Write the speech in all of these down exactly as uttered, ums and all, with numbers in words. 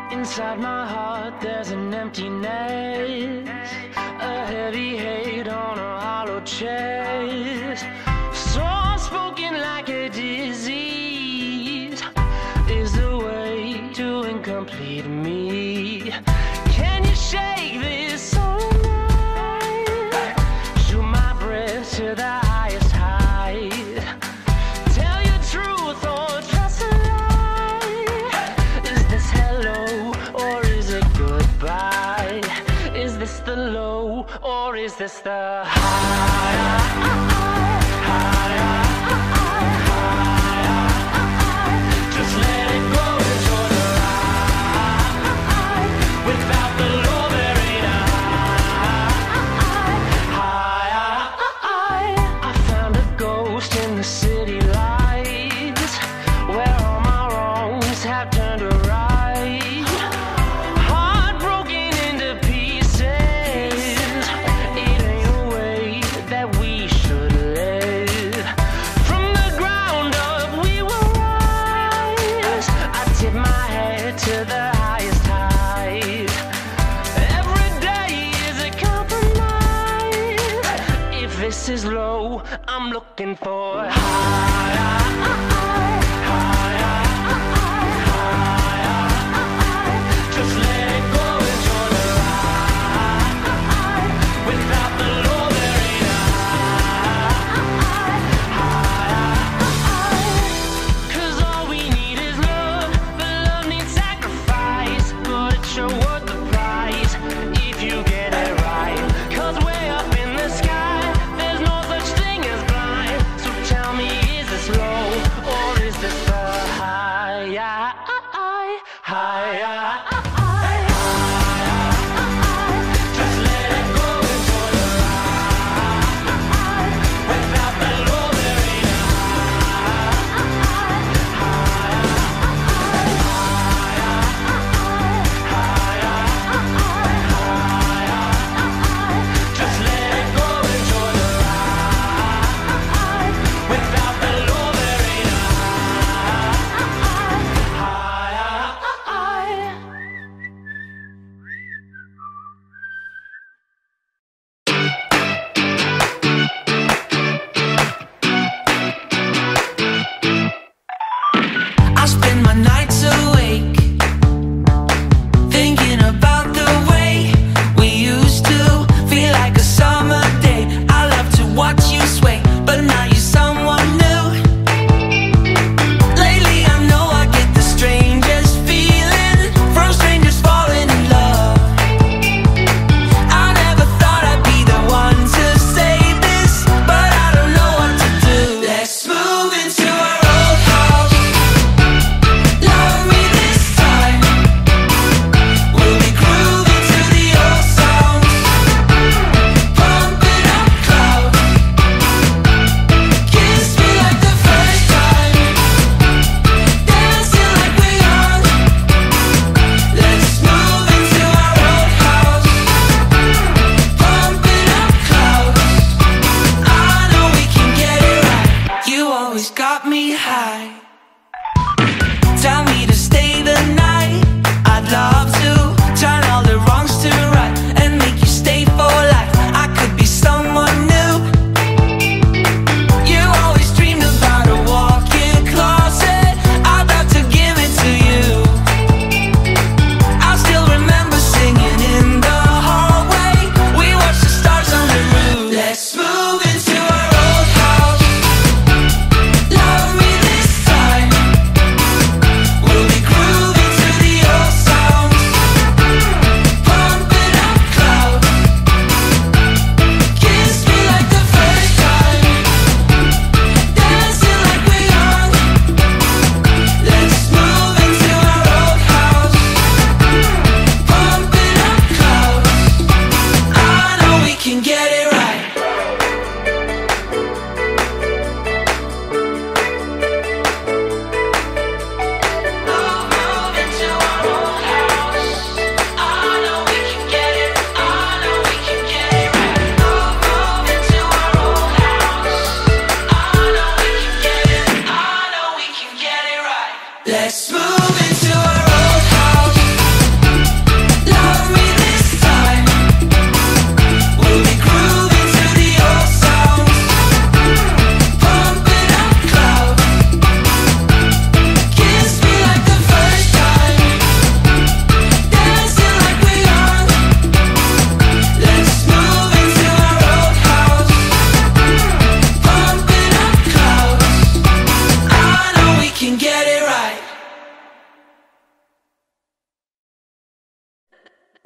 Inside my heart there's an emptiness, a heavy hate on a hollow chest. So spoken like a disease is the way to incomplete me. Can you shake this soul night? Shoot my breath to the highest height. Tell your truth or trust a lie. Is this hello or is it goodbye? Is this the low or is this the high? Just let it go, enjoy the ride. Without the low there ain't a high. I found a ghost in the city lights, where all my wrongs have turned to right. Heartbroken into pieces, it ain't a way that we should live. From the ground up we will rise. I tip my head to the highest height. Every day is a compromise. If this is low, I'm looking for higher. Just let it go, enjoy the ride. Without the low there ain't a high. 'Cause all we need is love, but love needs sacrifice. But it's sure worth the price if you get it right. 'Cause way up in the sky there's no such thing as blind. So tell me, is this low or is this the high? High. Just let it go, enjoy the ride. Without the low there ain't a Just let it go, enjoy the ride. Without the low there ain't a high.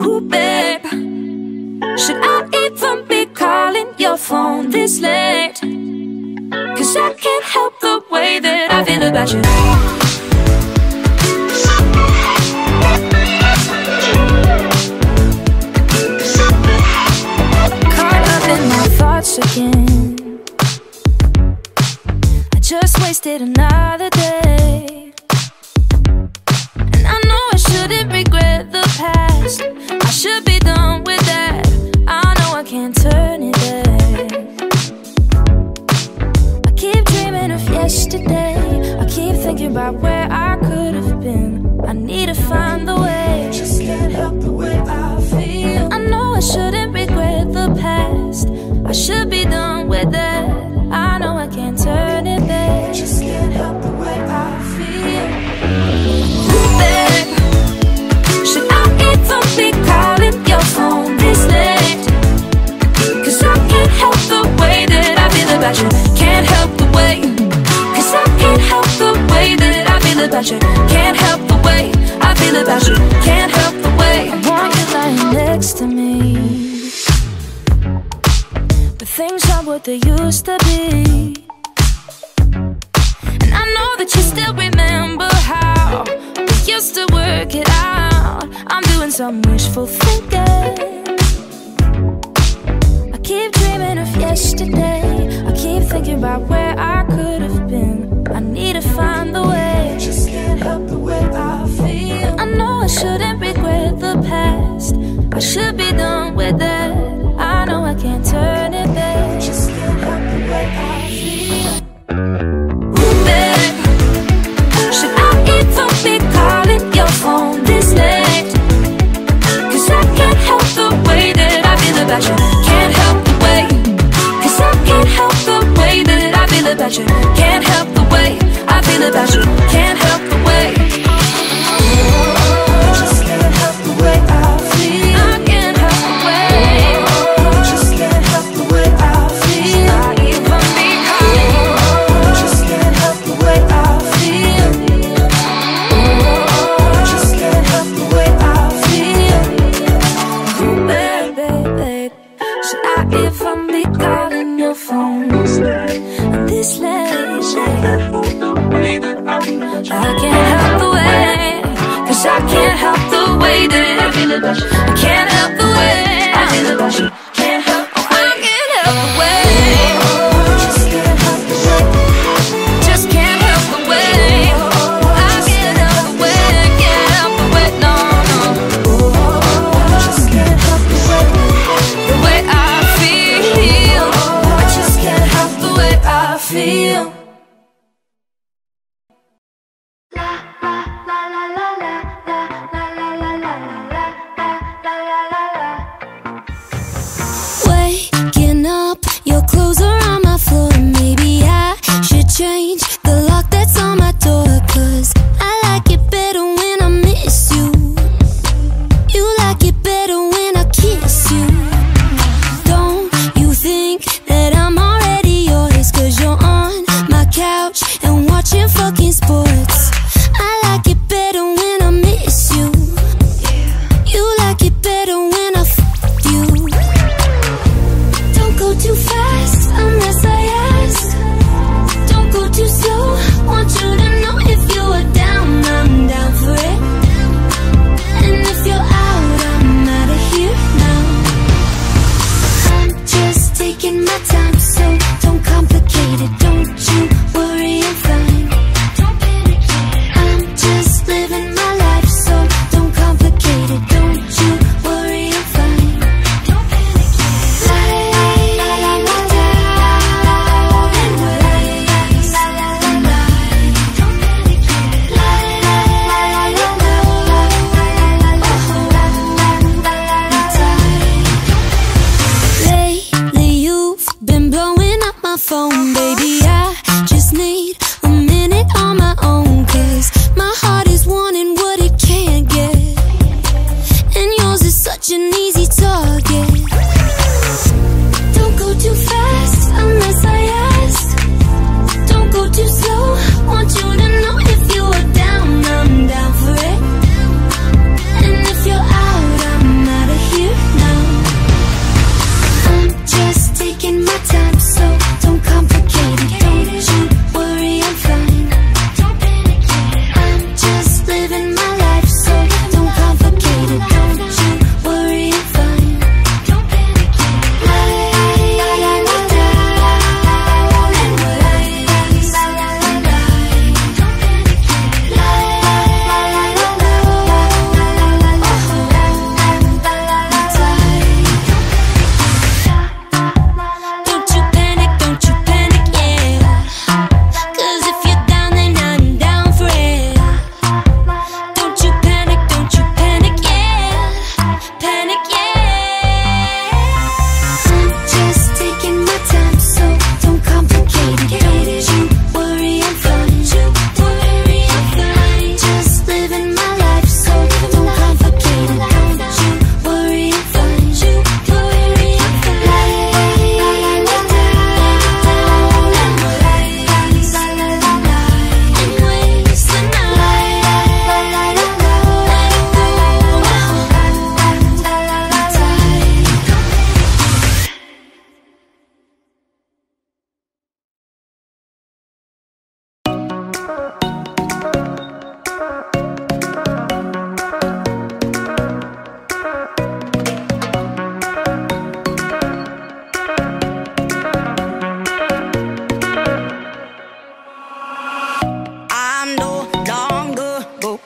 Ooh, babe, should I even be calling your phone this late? Cause I can't help the way that I feel about you. Caught up in my thoughts again. I just wasted another day. And I know I shouldn't regret the past. I should be done with that. I know I can't turn it back. I keep dreaming of yesterday. I keep thinking about where I could have been. I need to find the way. Just can't help the way I feel. I know I shouldn't regret the past. I should be done with that. I know I can't turn it back. Just can't help the way I feel. Ooh, babe, should I even be calling your phone this late? Cause I can't help the way that I feel about you. Can't help the way. Cause I can't help the way that I feel about you. Can't help the way I feel about you. Can't help the way I want you lying next to me. But things aren't what they used to be. And I know that you still remember how we used to work it out. I'm doing some wishful thinking. I keep dreaming of yesterday. I keep thinking about where I could have been. I need to find the way. Just can't help the way I feel. I know I shouldn't regret the past. I should be done with that. I know I can't turn it back. Just can't help the way I feel. Ooh, babe, should I even be calling your phone this late? Cause I can't help the way that I feel about you. Can't help the way. Cause I can't help the way that I feel about you. Can't help the way I feel about you. Can't help the way. Just can't help the way I feel. I can't help the way. Just can't help the way I feel. I even be calling. Just can't help the way I feel. Just can't help the way I feel. Ooh, babe, babe, babe, should I even be calling your phone this late? I can't help the way. Cause I can't help the way that I feel about you. I can't help the way I feel about you. Can't help the way. I can't help the way. Just can't help the way. Just can't help the way. I can't help the way. Can't help the way. No, no. Just can't help the way. The way I feel. I just can't help the way I feel.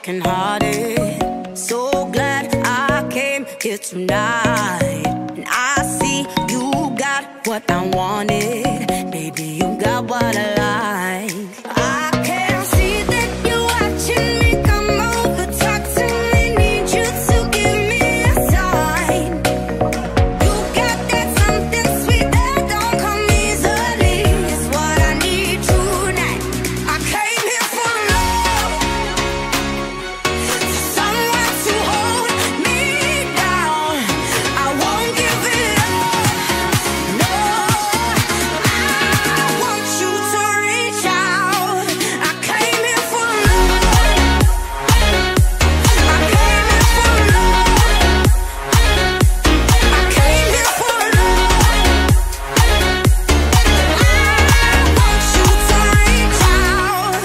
brokenhearted. So glad I came here tonight, and I see you got what I wanted. Baby, you got what I like. I can see that you're watching me. Come over, talk to me. Need you to give me a sign. You got that something sweet that don't come easily. It's what I need tonight. I came here for love, someone to hold me down. I won't give it up. No, I want you to reach out. I came here for love. I came here for love. I came here for love. I want you to reach out.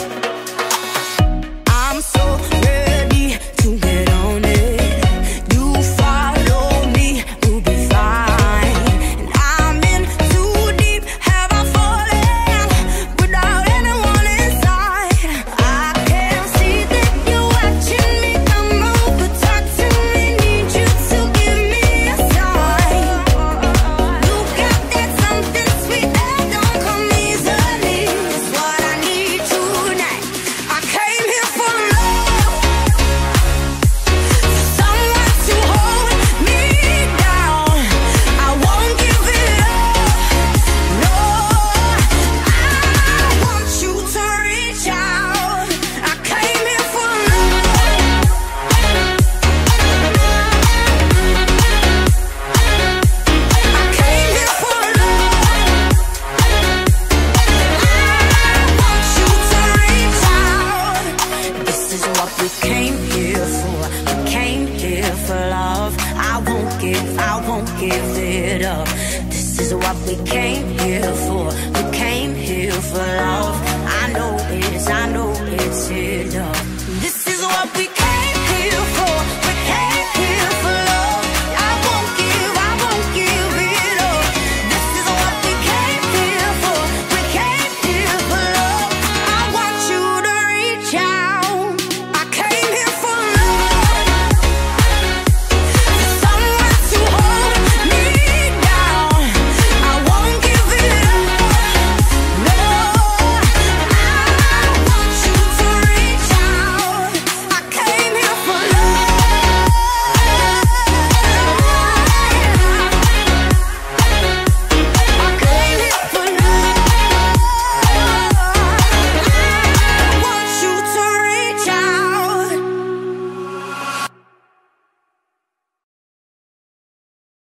I'm so ready to get on it. You follow me, we'll be fine. And I'm in too deep. Have I fallen without anyone inside? I can see that you're watching me. Come over, talk to me. Need you to give me a sign. You got that something sweet that don't come easily. It's what I need tonight. I came here for love, someone to hold me down. I won't give it up. No, I want you to reach out. I came here for love. I came here for love. I want you to reach out. This is what we came here for. We came here for love. I won't give, I won't give it up. This is what we came here for. We came here for love. I know it's, I know it's enough.